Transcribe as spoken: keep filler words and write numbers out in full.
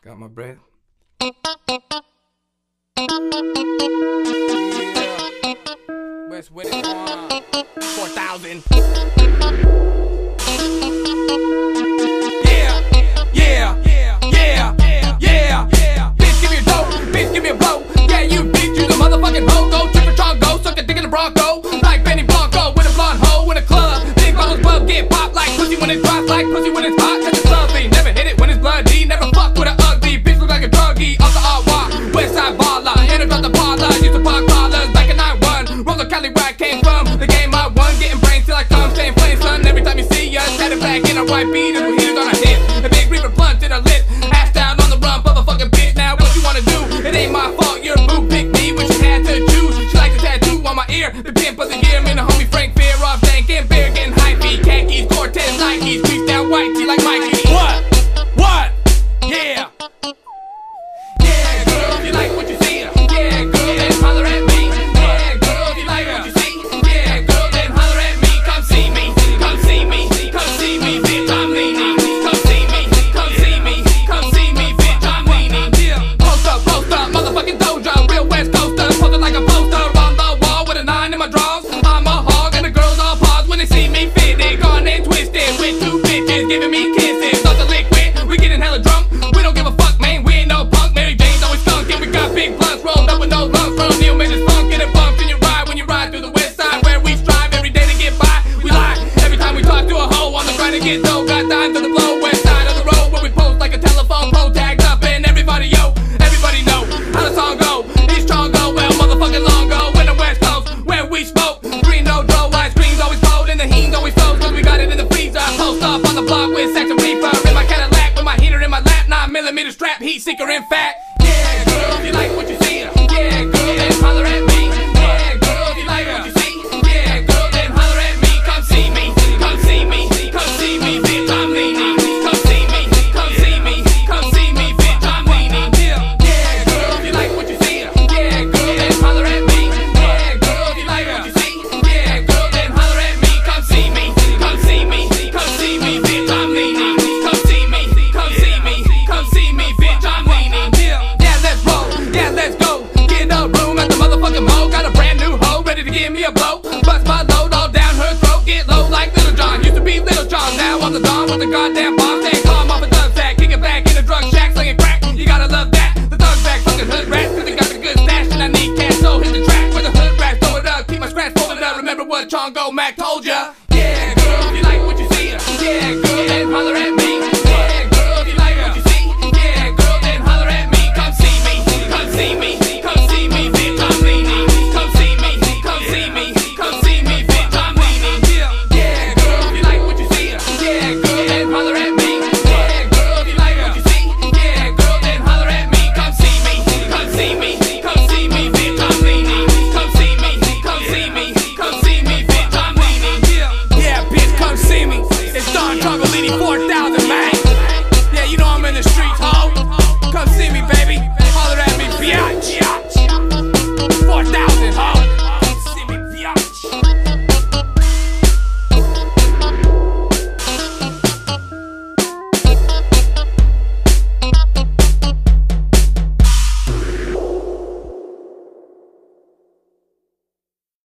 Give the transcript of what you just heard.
Got my breath. Yeah. West with it one. Four thousand. Yeah, yeah, yeah, yeah, yeah, yeah. Bitch, give me a dope. Bitch, give me a blow. Yeah, you bitch, you the motherfucking hoe. Go trip a trunk, go suck a dick in the Bronco. Like Benny Blanco with a blonde hoe in a club. Big bottles bub get popped like pussy when it drops, like pussy when it's hot. Cause it's lovely. Never hit it when it's bloody. Never fuck with an ugly bitch, look like a druggie. Off the R Y, West Side baller. Enter the parlor, used to park dollars like a nine one. Roller Cali where I came from. The game I won, getting brains till I come. Staying flame, son. Every time you see us, had it back in a white beat. And heaters on a hit. A big reaper blunt in a lit. Ass down on the run, motherfucking bitch. Now what you wanna do? It ain't my fault. You're a boo, pick me when she had to choose. She likes a tattoo on my ear. The pimp of the year. Me and the homie Frank Fear off dank and bear getting hypey. Khakis, Cortez, Nikes, creased down white. She like Mikey. What? What? Yeah. Yeah, girl, if you like what you see. Yeah, girl, then holler at me. Yeah, girl, if you like what you see. Yeah, girl, then holler at me. Come see me. Come see me. Come see me, bitch. I'm leaning. Come see me. Come see me. Come see me, bitch. I'm leaning. Post up, post up, motherfucking dojo. Real West Coaster. Posted like a poster on the wall with a nine in my drawers. I'm a hog and the girls all pause when they see me fitted. Gone and twisted with two bitches giving me kisses. Off the liquid, we getting hella drunk. We don't give a fuck, man. We ain't no punk. Mary Jane's always skunk and we got big blunts rolled up with no lungs. From Neil made this funk, get it bumped in your ride when you ride through the West Side where we strive every day to get by. We lie every time we talk to a hoe on the grind to get dough. Got dimes to the blow. West side of the road where we post like a telephone pole tagged up and everybody yo, everybody know how the song go. Each strong go well, motherfucking long go. In the West Coast where we smoke. Green no dro, ice cream's always cold and the heat always froze cause we got it in the freezer. Post up on the block with sex and reefer in my Cadillac with my heater in my lap. Nine millimeter strap, heat seeker and fat. Yeah, girl, if you like what you